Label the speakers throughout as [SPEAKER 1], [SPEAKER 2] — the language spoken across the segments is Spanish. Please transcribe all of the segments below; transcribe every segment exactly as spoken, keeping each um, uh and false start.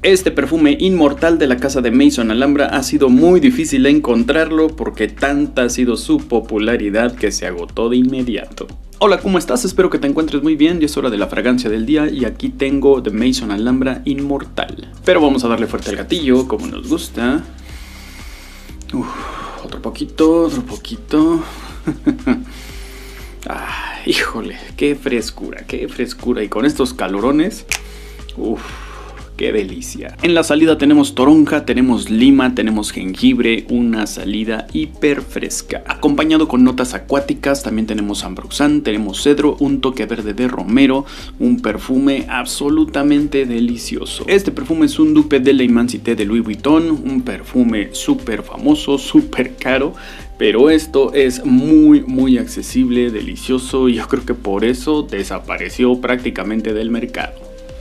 [SPEAKER 1] Este perfume inmortal de la casa de Maison Alhambra ha sido muy difícil encontrarlo porque tanta ha sido su popularidad que se agotó de inmediato. Hola, ¿cómo estás? Espero que te encuentres muy bien, ya es hora de la fragancia del día y aquí tengo de Maison Alhambra Inmortal. Pero vamos a darle fuerte al gatillo, como nos gusta. Uf, otro poquito, otro poquito. Ah, híjole, qué frescura, qué frescura. Y con estos calorones, uff, qué delicia. En la salida tenemos toronja, tenemos lima, tenemos jengibre, una salida hiper fresca. Acompañado con notas acuáticas, también tenemos ambroxan, tenemos cedro, un toque verde de romero, un perfume absolutamente delicioso. Este perfume es un dupe de La Immensité de Louis Vuitton, un perfume súper famoso, súper caro. Pero esto es muy muy accesible, delicioso y yo creo que por eso desapareció prácticamente del mercado.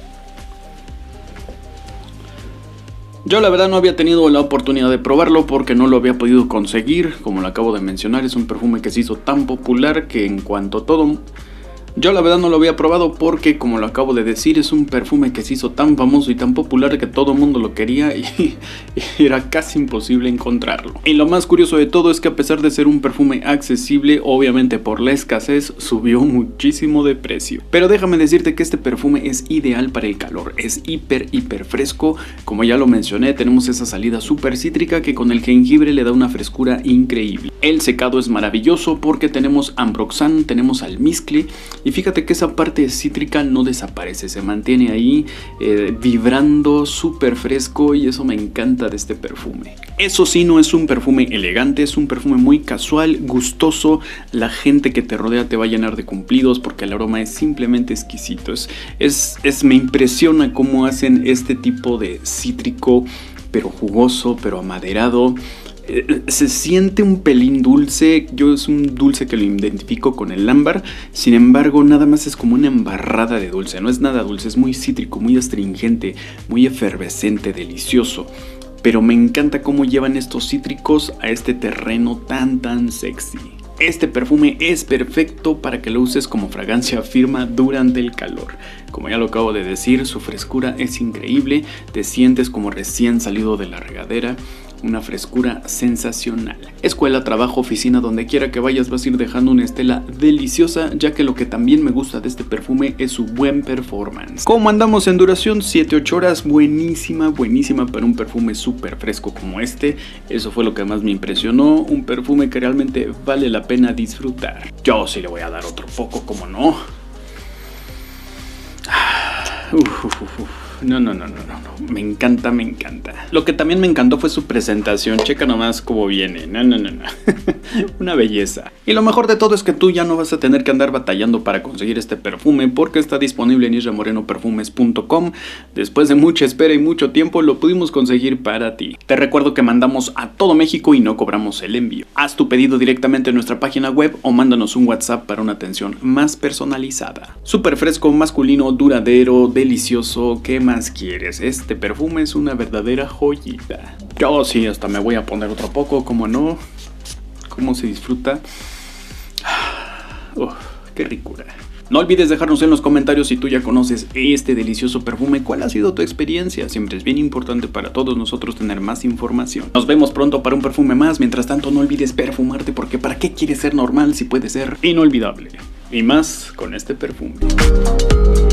[SPEAKER 1] Yo la verdad no había tenido la oportunidad de probarlo porque no lo había podido conseguir. Como lo acabo de mencionar, es un perfume que se hizo tan popular que en cuanto todo... Yo la verdad no lo había probado porque, como lo acabo de decir, es un perfume que se hizo tan famoso y tan popular que todo el mundo lo quería y, y era casi imposible encontrarlo. Y lo más curioso de todo es que a pesar de ser un perfume accesible, obviamente por la escasez, subió muchísimo de precio. Pero déjame decirte que este perfume es ideal para el calor, es hiper hiper fresco. Como ya lo mencioné, tenemos esa salida súper cítrica que con el jengibre le da una frescura increíble. El secado es maravilloso porque tenemos ambroxan, tenemos almizcle. Y fíjate que esa parte cítrica no desaparece, se mantiene ahí eh, vibrando, súper fresco y eso me encanta de este perfume. Eso sí, no es un perfume elegante, es un perfume muy casual, gustoso. La gente que te rodea te va a llenar de cumplidos porque el aroma es simplemente exquisito. Es, es, es, me impresiona cómo hacen este tipo de cítrico, pero jugoso, pero amaderado. Se siente un pelín dulce, yo es un dulce que lo identifico con el ámbar, sin embargo nada más es como una embarrada de dulce, no es nada dulce, es muy cítrico, muy astringente, muy efervescente, delicioso. Pero me encanta cómo llevan estos cítricos a este terreno tan tan sexy. Este perfume es perfecto para que lo uses como fragancia firma durante el calor. Como ya lo acabo de decir, su frescura es increíble, te sientes como recién salido de la regadera. Una frescura sensacional. Escuela, trabajo, oficina, donde quiera que vayas vas a ir dejando una estela deliciosa, ya que lo que también me gusta de este perfume es su buen performance. ¿Cómo andamos en duración? siete ocho horas, buenísima, buenísima para un perfume súper fresco como este. Eso fue lo que más me impresionó, un perfume que realmente vale la pena disfrutar. Yo sí le voy a dar otro poco, como no. Uf, uf, uf, uf. No, no, no, no, no, no, me encanta, me encanta. Lo que también me encantó fue su presentación, checa nomás cómo viene, no, no, no, no, una belleza. Y lo mejor de todo es que tú ya no vas a tener que andar batallando para conseguir este perfume porque está disponible en isra moreno perfumes punto com. Después de mucha espera y mucho tiempo lo pudimos conseguir para ti. Te recuerdo que mandamos a todo México y no cobramos el envío. Haz tu pedido directamente en nuestra página web o mándanos un WhatsApp para una atención más personalizada. Súper fresco, masculino, duradero, delicioso, ¿qué más quieres? Este perfume es una verdadera joyita. Yo sí, hasta me voy a poner otro poco, como no. Cómo se disfruta. Uf, qué ricura. No olvides dejarnos en los comentarios si tú ya conoces este delicioso perfume, cuál ha sido tu experiencia. Siempre es bien importante para todos nosotros tener más información. Nos vemos pronto para un perfume más. Mientras tanto, no olvides perfumarte porque ¿para qué quieres ser normal si puede ser inolvidable? Y más con este perfume.